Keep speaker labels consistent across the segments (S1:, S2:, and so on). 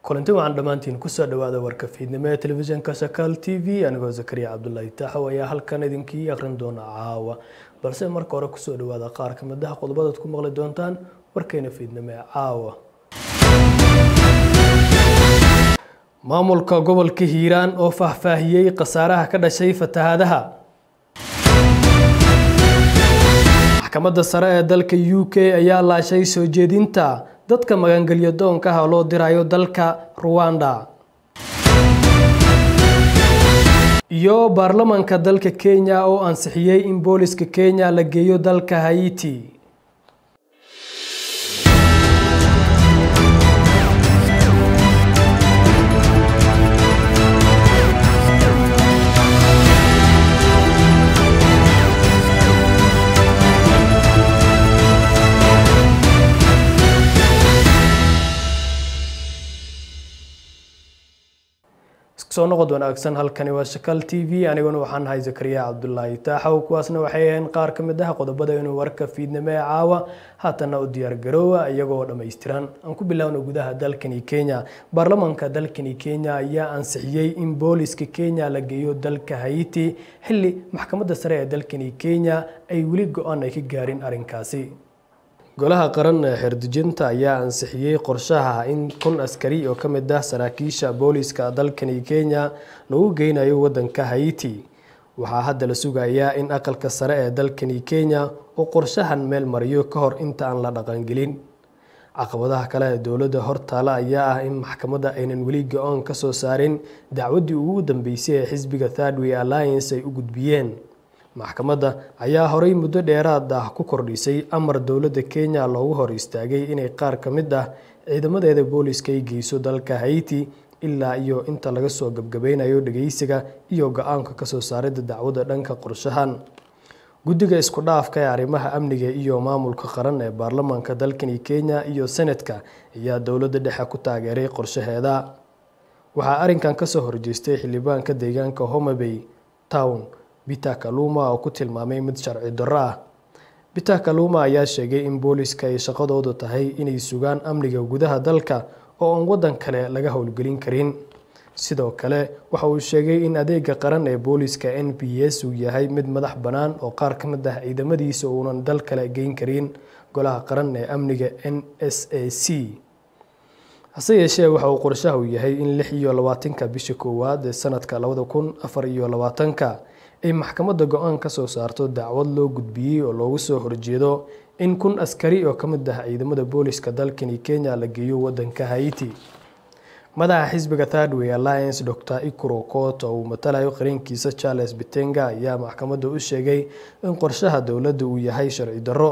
S1: kulanti waxaan dhamaantiin ku soo dhawaada warka fiidnimo ee telefishinka Shakal TV anigoo Zakariya Cabdullaahi Taaxo ayaa halkan idinkii akhrin doona caawa balse marka hore ku soo dhawaada qaar ka mid ah qodobada ku maqli doontaan warkeena fiidnimo ee caawa maamulka gobolka Hiiraan oo faahfaahiyay qasaaraha ka dhashay fatahaadaha maxkamadda sare ee dalka UK ayaa laashay soo jeedinta dadka magangalyo doonka ah loo dirayo dalka Rwanda iyo baarlamaanka dalka Kenya oo ansixiyay in booliska Kenya la geeyo dalka Haiti soo noqod wanaagsan halkani waa Shakal TV aniguna waxaan ahay Zakariya Cabdullaahi Taaxo kuwaasna waxay ahayn qaar ka mid ah qodobada inuu warka fiidnimo ee caawa haatana u diyaar garoowa iyagoo dhameystiran aan ku bilaawno gudaha dalkani Kenya baarlamaanka dalkani Kenya ayaa ansixiyay in booliska Kenya la geeyo dalka Haiti xilli maxkamadda sare ee dalkani Kenya ay wali go'aan ay ka gaarin arinkaasi golaha qaran ee xerdijinta ayaa ansixiyay qorshaha in 1000 askari oo ka mid ah saraakiisha booliska dalkani Kenya lagu geynayo wadanka Haiti waxa hadda la sugayaa in aqalka sare ee dalkani Kenya oo qorshahan meel mariyo ka hor inta aan la dhaqan gelin caqabadaha kale ee dawladda hortaala ayaa ah in maxkamadda aynan wali go'aan ka soo saarin dacwadii ugu dambeysay ee xisbiga Third Way Alliance ay u gudbiyeen maxkamadda ayaa horay muddo dheeraad ah ku kordhisay amar dawladda Kenya loogu hor istaagay inay qaar ka mid ah ciidamadeeda booliska ay geyso dalka Haiti ilaa iyo inta laga soo gabagabeynayo dhageysiga iyo go'aanka ka soo saaridda dacwadda dhanka qorshahan guddiga isku dhaafka ee arrimaha amniga iyo maamulka qaran ee baarlamaanka dalkani Kenya iyo Senatka ayaa dawladda dhexe ku taageeray qorshaheeda waxa arrinkan ka soo horjeestay xildhibaanka deegaanka Homa Bay Town Peter Kaluma oo ku tilmaamay mid sharci darro ah Peter Kaluma ayaa sheegay in booliska ay shaqadoodu tahay inay sugaan amniga gudaha dalka oo aan wadan kale laga howlgelin karin sidoo kale waxa uu sheegay in adeega qaran ee booliska NPS uu yahay mid madax banaan oo qaar ka mid ah ciidamadiisa uunan dal kale geyn karin golaha qaran ee amniga NSAC hase yeeshee waxa uu qorshaha yahay in 26 bisha koowaad ee sanadka 2024 ay maxkamadda go'aan ka soo saarto dacwad loo gudbiyay oo loogu soo horjeedo in 1000 askari oo ka mid ah ciidamada booliska dalkani Kenya la geeyo wadanka Haiti madaxa xisbiga Third Way Alliance Dr. Ikuro Kot oo matalayo qarankiisa Charles Bitenga ayaa maxkamadda u sheegay in qorshaha dawladda uu yahay sharci darro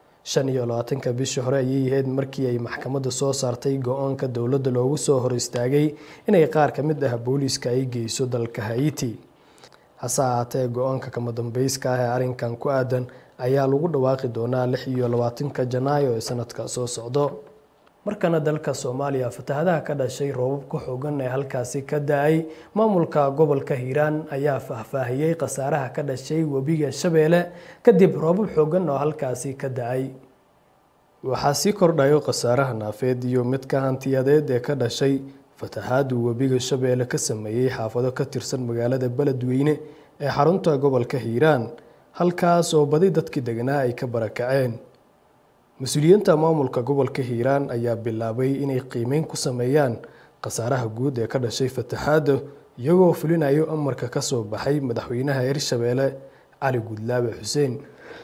S1: 25 bisha hore ayay ahayd markii ay maxkamadda soo saartay go'aanka dawladda loogu soo hor istaagay inay qaar ka mid ah booliska ay geyso dalka Haiti hase ahaatee go'aanka kama dambayska ah ee arrinkan ku aadan ayaa lagu dhawaaqi doonaa 26 Janaayo ee sanadka soo socdo markana dalka Soomaaliya fatahaadaha ka dhashay roobab xooggan ee halkaasi ka da'ay maamulka gobolka Hiiraan ayaa faahfaahiyay qasaaraha ka dhashay webiga Shabeelle kadib roobab xooggan oo halkaasi ka da'ay waxa si kordhayo qasaaraha naafeed iyo mid ka hantiyadeed ee ka dhashay fatahaadu webiga Shabeelle ka sameeyay xaafado ka tirsan magaalada Beledweyne ee xarunta gobolka Hiiraan halkaas oo badi dadkii deganaa ay ka barakaceen mas'uuliyiinta maamulka gobolka Hiiraan ayaa bilaabay inay qiimeyn ku sameeyaan qasaaraha guud ee ka dhashay fatahaada iyagoo fulinayo amarka ka soo baxay madaxweynaha Hirshabeelle Cali Gudlaabe Xuseen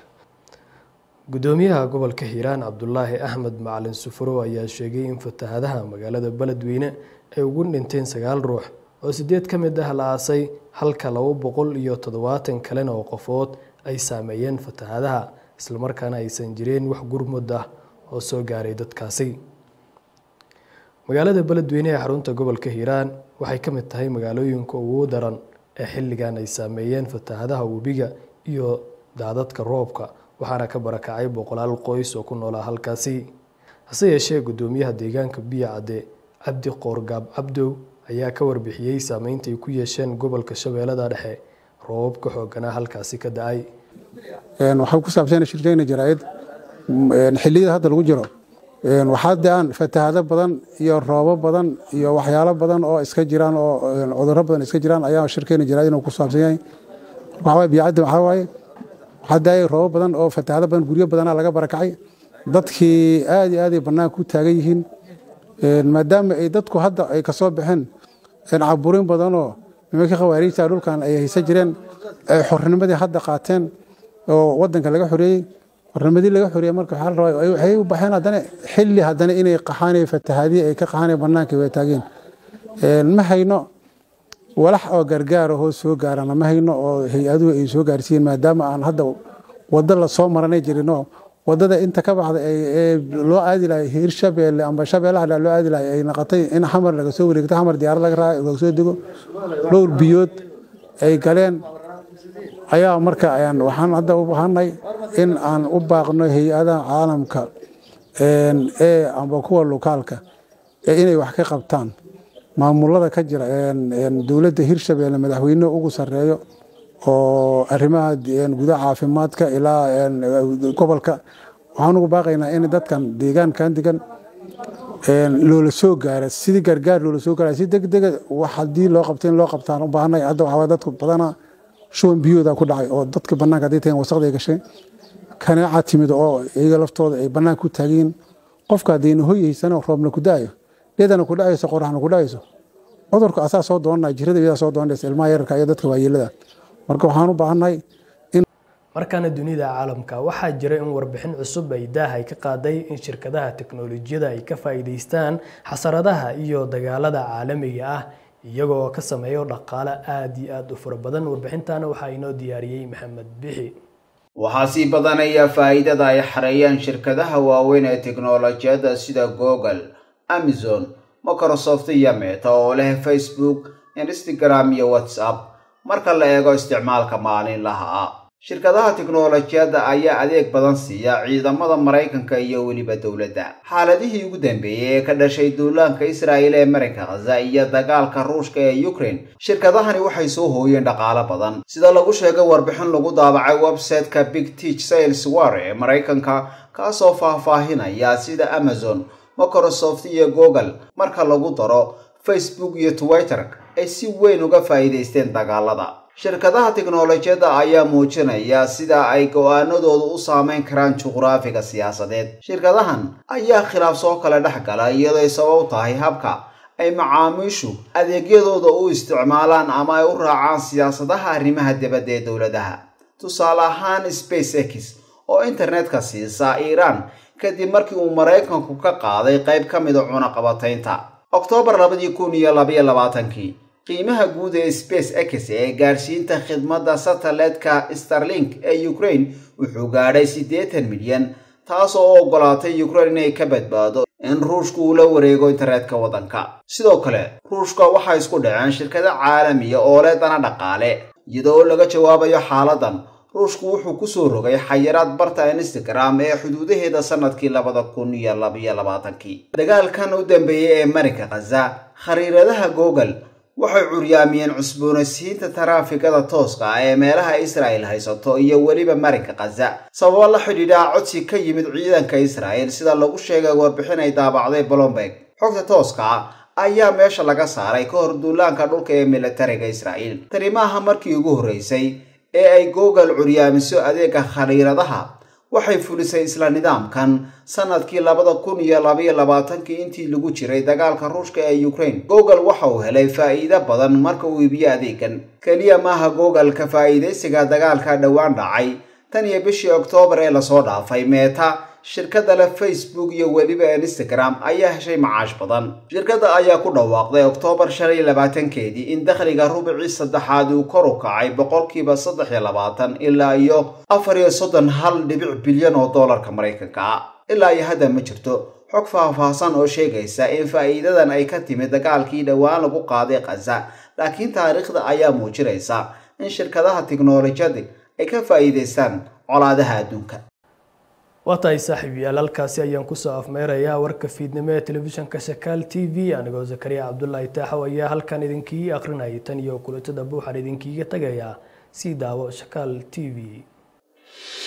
S1: gudoomiyaha gobolka Hiiraan Cabdullaahi Axmed Macalin Sufuro ayaa sheegay in fatahaadaha magaalada Beledweyne ay ugu dhinteen 9 ruux oo 8 ka mid ah la aasay halka 270 kalena oo qofood ay saameeyeen fatahaadaha isla markaana aysan jireen wax gurmud ah oo soo gaaray dadkaasi magaalada Beledweyne ee xarunta gobolka Hiiraan waxay ka mid tahay magaalooyinka ugu daran ee xilligan ay saameeyeen fatahaadaha webiga iyo daadadka roobka waxaana ka barakacay 100 qoys oo ku nool halkaasi hase yeeshee gudoomiyaha deegaanka Biyacade Cabdi Qorgaab Cabdow ayaa ka warbixiyay saameynta ay ku yeesheen gobolka Shabeellada Dhexe roobka xooggan halkaasi ka da'ay
S2: waxa ku saabsan shirkeyna jaraa'id xilliyada hadda lagu jiro waxaa daan fatahaado badan iyo roobo badan iyo waxyaalo badan oo iska jiraan oo cudurro badan iska jiraan ayaa shirkeena jira inuu ku saabsan yahay waxa biicada waxa waaye haday roobo badan oo fatahaado badan guryo badan laga barakacay dadkii aad iyo aad banaan ku taagan yihiin maadaama ay dadku hadda ay ka soo baxeen caburin badan oo nimanka khawaariijta dhulkan ay haysan jireen ay xornimadii hadda qaateen oo wadanka laga xoreeyay xornimadii laga xoreeyay marka waxa la rabaa ay u baxeen hadana xilli hadana inay qaxaanay fatahaadii ay ka qaxaanay banaanka way taageen ma hayno walax oo gargaar oo soo gaarana ma hayno oo hay-aduhu ay soo gaarsiin maadaama aan hadda wada la soo maranay jirino wadada inta ka baxda ee loo aadi lahay Hirshabelle amba Shabeellaha loo aadi lahay ay naqatay in xamar laga soo wareegto xamar diyaar laga raayo laga soo digo dhowr biyood ay galeen ayaa marka ayaan waxaan hadda u baahanay in aan u baaqno hay-adaha caalamka amba kuwa lokaalka inay wax ka qabtaan maamulada ka jira dawladda Hirshabelle madaxweynaha ugu sareeyo oo arrimaha gudaha caafimaadka ilaa gobolka waxaan ugu baaqaynaa in dadkan deegaankan degan loola soo gaaro sidii gargaar loola soo gaaro si degdeg wax hadii loo qabteen loo qabtaan u baahanay hadda waxa dadku badana shuban biyooda ku dhacay oo dadka banaanka hadii tahay wasaqda gashay kanaaca timid oo iyaga laftooda ay banaan ku taageen qofka diin hooyaysan roobna ku daayo leedana ku dhacayso qoraxna ku dhacayso cudurka asaas soo doonaa jirada iyada soo doonaysa ilmaha yarka iyo dadka waayeelada marka waxaan u baahanay in
S1: markana dunida caalamka waxaa jira in warbixin cusub ay daahay ka qaaday in shirkadaha teknoolajiyada ay ka faa'iideystaan xasaradaha iyo dagaalada caalamiga ah iyagoo ka sameeyo dhaqaale aad iyo aad u fara badan warbixintana waxaa inoo diyaariyay Maxamed Bixi
S3: waxaa sii badanaya faa'iidada ay xareeyaan shirkadaha waaweyn ee teknoolajiyada sida Google, Amazon, Microsoft iyo Meta oo leh Facebook, Instagram iyo WhatsApp marka la eego isticmaalka maalinlaha ah. Shirkadaha teknoolajiyada ayaa adeeg badan siiya ciidamada Mareykanka iyo waliba dawladda. Xaaladihii ugu dambeeyay ee ka dhashay duulaanka Israa'iil ee Mareykanka Gaza iyo dagaalka Ruushka ee Ukraine, shirkadahani waxay soo hooyeen dhaqaale badan. Sida lagu sheegay warbixin lagu daabacay website-ka Big Tech Sales War ee Mareykanka, kaasoo faahfaahinaya sida Amazon, Microsoft iyo Google marka lagu daro Facebook iyo Twitter ay si weyn uga faa'iideysteen dagaalada. Shirkadaha teknoolajiyada ayaa muujinaya sida ay go'aanadoodu u saameyn karaan juqraafiga siyaasadeed. Shirkadahan ayaa khilaaf soo kala dhaxgala iyadoo ay sabab tahay habka ay macaamiishu adeegyadooda u isticmaalaan ama ay u raacaan siyaasadaha arrimaha dibadda ee dawladaha. Tusaale ahaan SpaceX oo internetka siisa Iran kadib markii uu Mareykanku ka qaaday qayb ka mid ah cunaqabataynta. Oktoobar 2022 qiimaha guud ee SpaceX ee gaarsiinta khidmadda satellite-ka Starlink ee Ukraine wuxuu gaadhay 80 milyan, taas oo ogolaatay Ukraine inay ka badbaado in Ruushku uu la wareego internetka wadanka. Sidoo kale, Ruushka waxa isku dhaceen shirkado caalami ah oo leh dana dhaqaale. Iyadoo laga jawaabayo xaaladan, Ruushku wuxuu ku soo rogay xayiraad barta Instagram ee xuduudaheeda sanadkii 2022. Dagaalkan u dambeeyay ee Mareykanka Gaza, khariiradaha Google waxay curyaamiyeen cusboonaysiinta taraafikada tooska ah ee meelaha Israa'iil haysato iyo waliba Mareykanka Gaza sabab la xidhiidha codsi ka yimid ciidanka Israa'iil sida lagu sheegay warbixin ay daabacday Bloomberg. Xogta tooska ah ayaa meesha laga saaray ka hor duulaanka dhulka ee militariga Israa'iil. Tani maaha markii ugu horeysay ee ay Google curyaamiso adeegga khariiradaha. waxay fulisay isla nidaamkan sanadkii 2022 intii lagu jiray dagaalka Ruushka ee Ukraine. Google waxa uu helay faa'iido badan marka uu iibiyo adeegan. Kaliya maaha Google ka faa'iideysiga dagaalka dhawaan dhacay tan iyo bishii Oktoobar ee la soo dhaafay. Meta, shirkadda leh Facebook iyo waliba Instagram ayaa heshay macaash badan. Shirkadda ayaa ku dhawaaqday Oktoobar 25 in dakhliga rubicii saddexaad uu kor u kacay 23% ilaa iyo 431 bilyan oo doolarka Mareykanka ah. Ilaa iyo hadda ma jirto xog faahfaahsan oo sheegaysa in faa'iidadan ay ka timid dagaalkii dhawaan lagu qaaday Gaza, laakiin taariikhda ayaa muujinaysa in shirkadaha teknoolajiyada ay ka faa'iideystaan colaadaha adduunka.
S1: واتاي صاحبي halkaasi ayaan ku soo afmeerayaa warka fiidnimo ee telefishinka Shakaal TV anigoo Zakariya Cabdullaahi Taaxo ayaa halkan idinkii aqrinayay tan iyo kulantada buuxa idinkiiga tagaya si daawo Shakaal TV.